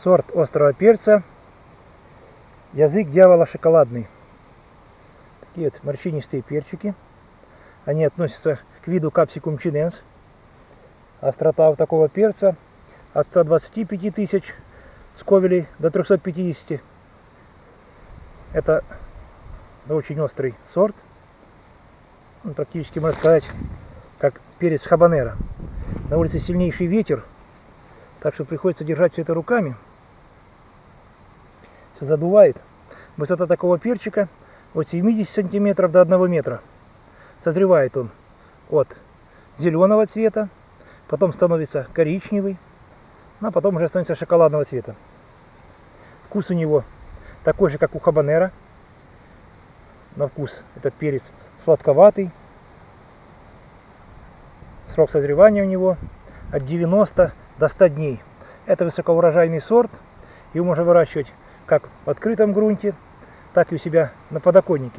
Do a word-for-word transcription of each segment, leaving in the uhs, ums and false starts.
Сорт острого перца язык дьявола шоколадный. Такие вот морщинистые перчики. Они относятся к виду Capsicum chinense. Острота у такого перца от ста двадцати пяти тысяч сковелей до трёхсот пятидесяти. Это очень острый сорт. Он практически, можно сказать, как перец хабанеро. На улице сильнейший ветер, так что приходится держать все это руками. Все задувает. Высота такого перчика от семидесяти сантиметров до одного метра. Созревает он от зеленого цвета, потом становится коричневый, а потом уже становится шоколадного цвета. Вкус у него такой же, как у хабанеро. На вкус этот перец сладковатый. Срок созревания у него от девяноста до ста дней. Это высокоурожайный сорт. Его можно выращивать как в открытом грунте, так и у себя на подоконнике.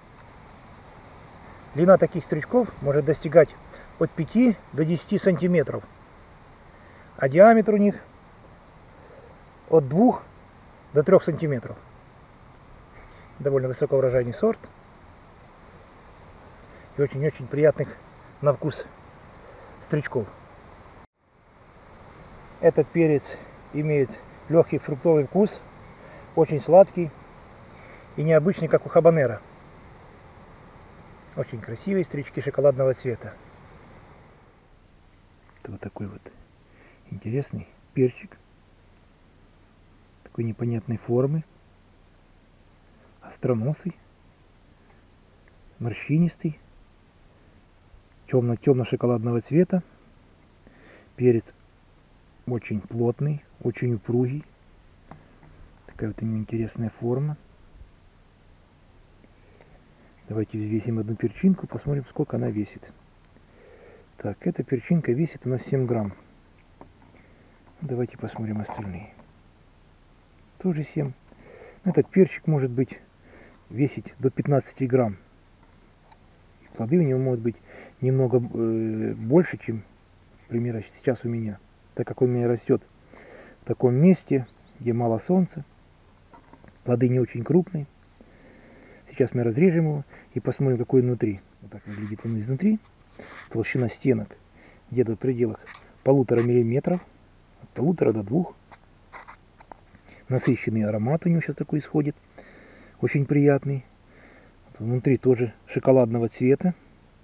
Длина таких стручков может достигать от пяти до десяти сантиметров. А диаметр у них от двух до трёх сантиметров. Довольно высокоурожайный сорт. И очень-очень приятных на вкус стручков. Этот перец имеет легкий фруктовый вкус, очень сладкий и необычный, как у хабанеро. Очень красивые стручки шоколадного цвета. Это вот такой вот интересный перчик. Такой непонятной формы. Остроносый. Морщинистый. Темно-темно-шоколадного цвета. Перец очень плотный, очень упругий. Такая вот у него интересная форма. Давайте взвесим одну перчинку, посмотрим, сколько она весит. Так, эта перчинка весит у нас семь грамм. Давайте посмотрим остальные. Тоже семь. Этот перчик может быть весить до пятнадцати грамм. Плоды у него могут быть немного э, больше, чем, например, сейчас у меня. Так как он у меня растет в таком месте, где мало солнца. Плоды не очень крупные. Сейчас мы разрежем его и посмотрим, какой внутри. Вот так выглядит он изнутри. Толщина стенок где-то в пределах полутора миллиметров. От полутора до двух. Насыщенный аромат у него сейчас такой исходит. Очень приятный. Внутри тоже шоколадного цвета.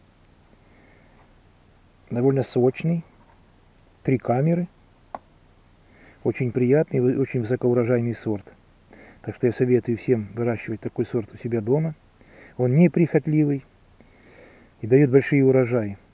Довольно сочный. Три камеры. Очень приятный, очень высокоурожайный сорт. Так что я советую всем выращивать такой сорт у себя дома. Он неприхотливый и дает большие урожаи.